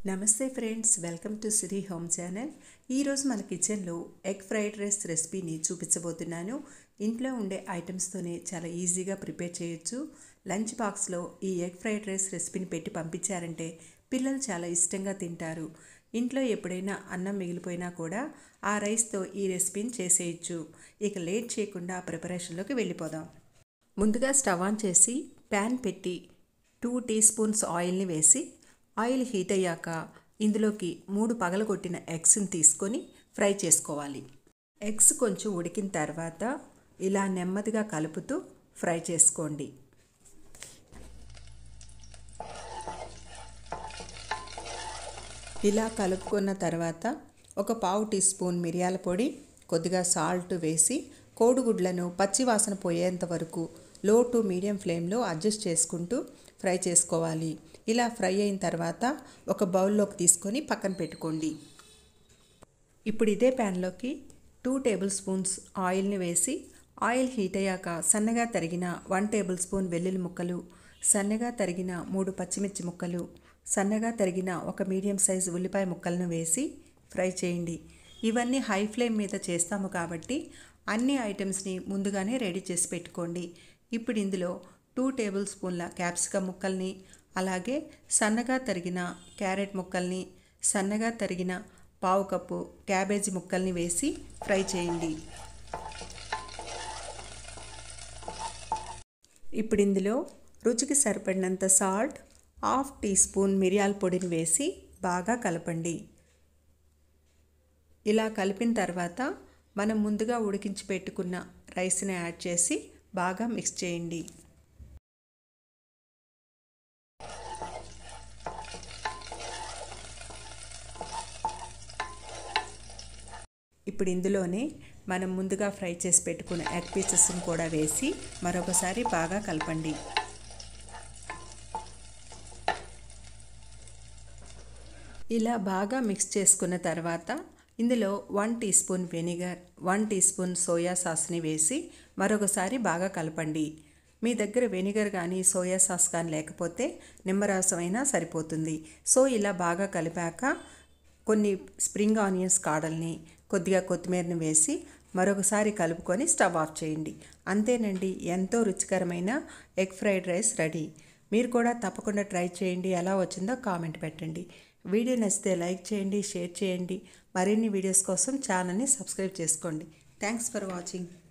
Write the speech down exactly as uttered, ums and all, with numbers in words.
నమస్తే friends, welcome to Siri home channel. ఈరోజు మన కిచెన్లో ఎగ్ ఫ్రైడ్ రైస్ రెసిపీని చూపించబోతున్నాను. ఇంట్లో ఉండే ఐటమ్స్తోనే చాలా ఈజీగా ప్రిపేర్ చేయొచ్చు. లంచ్ బాక్స్లో ఈ ఎగ్ ఫ్రైడ్ రైస్ రెసిపీని పెట్టి పంపించారంటే పిల్లలు చాలా ఇష్టంగా తింటారు. ఇంట్లో ఎప్పుడైనా అన్నం మిగిలిపోయినా కూడా ఆ రైస్తో ఈ రెసిపీని చేసేయచ్చు. ఇక లేట్ చేయకుండా ప్రిపరేషన్లోకి వెళ్ళిపోదాం. ముందుగా స్టవ్ ఆన్ చేసి ప్యాన్ పెట్టి టూ టీ స్పూన్స్ ఆయిల్ని వేసి ఆయిల్ హీట్ అయ్యాక ఇందులోకి మూడు పగలగొట్టిన ఎగ్స్ని తీసుకొని ఫ్రై చేసుకోవాలి. ఎగ్స్ కొంచెం ఉడికిన తర్వాత ఇలా నెమ్మదిగా కలుపుతూ ఫ్రై చేసుకోండి. ఇలా కలుపుకున్న తర్వాత ఒక పావు టీ స్పూన్ మిరియాల పొడి, కొద్దిగా సాల్ట్ వేసి కోడిగుడ్లను పచ్చివాసన పోయేంత వరకు లో టు మీడియం ఫ్లేమ్లో అడ్జస్ట్ చేసుకుంటూ ఫ్రై చేసుకోవాలి. ఇలా ఫ్రై అయిన తర్వాత ఒక బౌల్లోకి తీసుకొని పక్కన పెట్టుకోండి. ఇప్పుడు ఇదే ప్యాన్లోకి టూ టేబుల్ స్పూన్స్ ఆయిల్ని వేసి ఆయిల్ హీట్ అయ్యాక సన్నగా తరిగిన వన్ టేబుల్ స్పూన్ వెల్లుల్లి ముక్కలు, సన్నగా తరిగిన మూడు పచ్చిమిర్చి ముక్కలు, సన్నగా తరిగిన ఒక మీడియం సైజు ఉల్లిపాయ ముక్కలను వేసి ఫ్రై చేయండి. ఇవన్నీ హై ఫ్లేమ్ మీద చేస్తాము కాబట్టి అన్ని ఐటమ్స్ని ముందుగానే రెడీ చేసి పెట్టుకోండి. ఇప్పుడు ఇందులో టూ టేబుల్ స్పూన్ల క్యాప్సికమ్ ముక్కల్ని, అలాగే సన్నగా తరిగిన క్యారెట్ ముక్కల్ని, సన్నగా తరిగిన పావు కప్పు క్యాబేజీ ముక్కల్ని వేసి ఫ్రై చేయండి. ఇప్పుడు ఇందులో రుచికి సరిపడినంత సాల్ట్, హాఫ్ టీ స్పూన్ మిరియాల పొడిని వేసి బాగా కలపండి. ఇలా కలిపిన తర్వాత మనం ముందుగా ఉడికించి పెట్టుకున్న రైస్ని యాడ్ చేసి బాగా మిక్స్ చేయండి. ఇప్పుడు ఇందులోనే మనం ముందుగా ఫ్రై చేసి పెట్టుకున్న ఎగ్ పీసెస్ని కూడా వేసి మరొకసారి బాగా కలపండి. ఇలా బాగా మిక్స్ చేసుకున్న తర్వాత ఇందులో one teaspoon vinegar, one teaspoon soya సాస్ని వేసి మరొకసారి బాగా కలపండి. మీ దగ్గర వెనిగర్ కానీ సోయా సాస్ కానీ లేకపోతే నిమ్మరసం అయినా సరిపోతుంది. సో ఇలా బాగా కలిపాక కొన్ని స్ప్రింగ్ ఆనియన్స్ కాడల్ని, కొద్దిగా కొత్తిమీరని వేసి మరొకసారి కలుపుకొని స్టవ్ ఆఫ్ చేయండి. అంతేనండి, ఎంతో రుచికరమైన ఎగ్ ఫ్రైడ్ రైస్ రెడీ. మీరు కూడా తప్పకుండా ట్రై చేయండి. ఎలా వచ్చిందో కామెంట్ పెట్టండి. వీడియో నచ్చితే లైక్ చేయండి, షేర్ చేయండి. మరిన్ని వీడియోస్ కోసం ఛానల్ని సబ్స్క్రైబ్ చేసుకోండి. Thanks for watching.